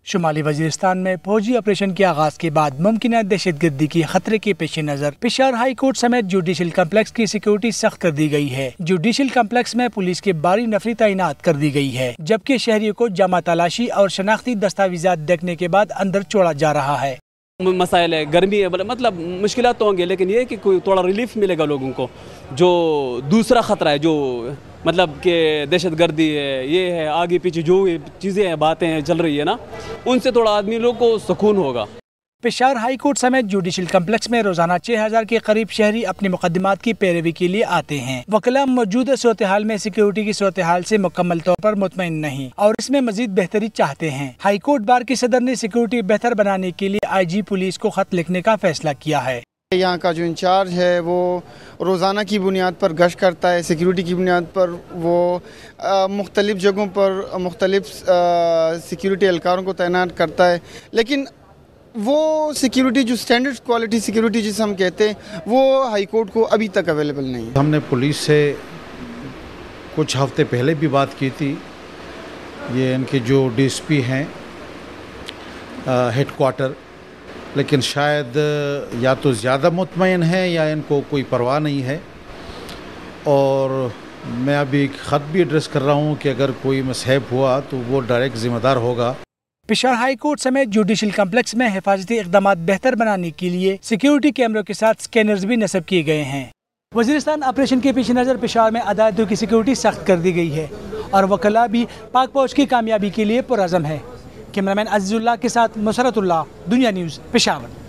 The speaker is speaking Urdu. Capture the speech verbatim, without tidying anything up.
شمالی وزیرستان میں فوجی آپریشن کے آغاز کے بعد ممکنہ دہشت گردی کی خطرے کے پیش نظر پشاور ہائی کورٹ سمیت جوڈیشل کمپلیکس کی سیکیورٹی سخت کر دی گئی ہے۔ جوڈیشل کمپلیکس میں پولیس کے بارہ نفری تعینات کر دی گئی ہے، جبکہ شہریوں کو جامع تلاشی اور شناختی دستاویزات دیکھنے کے بعد اندر چھوڑا جا رہا ہے۔ مسائل ہے، گرمی ہے، مطلب مشکلات تو ہوں گے، لیکن یہ کہ کوئی تھوڑا ریلیف ملے گا لوگوں کو۔ جو دوسرا خطرہ ہے، جو مطلب کہ دہشت گردی ہے، یہ ہے، آگے پیچھے جو چیزیں ہیں، باتیں ہیں چل رہی ہے نا، ان سے تھوڑا آدمی لوگ کو سکون ہوگا۔ پشاور ہائی کورٹ سمیت جوڈیشل کمپلیکس میں روزانہ چھ ہزار کے قریب شہری اپنے مقدمات کی پیروی کے لیے آتے ہیں۔ وکلاء موجودہ صورتحال میں سیکیورٹی کی صورتحال سے مکمل طور پر مطمئن نہیں اور اس میں مزید بہتری چاہتے ہیں۔ ہائی کورٹ بار کے صدر نے سیکیورٹی بہتر بنانے کے لیے آئی جی پولیس کو خط لکھنے کا فیصلہ کیا ہے۔ یہاں کا جو انچارج ہے وہ روزانہ کی بنیاد پر گشت کرتا ہے، سیکیورٹی کی بنیاد پر وہ مختلف جگہوں پر مختلف سیکیورٹی اہلکاروں کو تعینات کرتا ہے، لیکن وہ سیکیورٹی جو سٹینڈرڈ کوالٹی سیکیورٹی جسے ہم کہتے ہیں وہ ہائی کورٹ کو ابھی تک اویلیبل نہیں ہے۔ ہم نے پولیس سے کچھ ہفتے پہلے بھی بات کی تھی، یہ ان کے جو ڈی ایس پی ہیں ہیڈ کوارٹر، لیکن شاید یا تو زیادہ مطمئن ہے یا ان کو کوئی پرواہ نہیں ہے، اور میں ابھی ایک خط بھی ایڈریس کر رہا ہوں کہ اگر کوئی مصحف ہوا تو وہ ڈائریکٹ ذمہ دار ہوگا۔ پشاور ہائی کورٹ سمیت جوڈیشل کمپلیکس میں حفاظتی اقدامات بہتر بنانے کے لیے سیکیورٹی کیمروں کے ساتھ سکینرز بھی نصب کیے گئے ہیں۔ وزیرستان آپریشن کے پیش نظر پشاور میں عدالتوں کی سیکیورٹی سخت کر دی گئی ہے اور وکلاء بھی پاک فوج کی کامیابی کے لیے پرعزم ہے۔ کیمرامین عزیز اللہ کے ساتھ مسرت اللہ، دنیا نیوز، پشاور۔